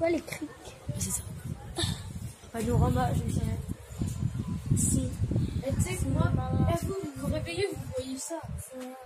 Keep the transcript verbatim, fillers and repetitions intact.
quoi les criques? C'est ça. Panorama, je dirais. Si. Et tu sais que moi, vous vous réveillez, vous voyez ça.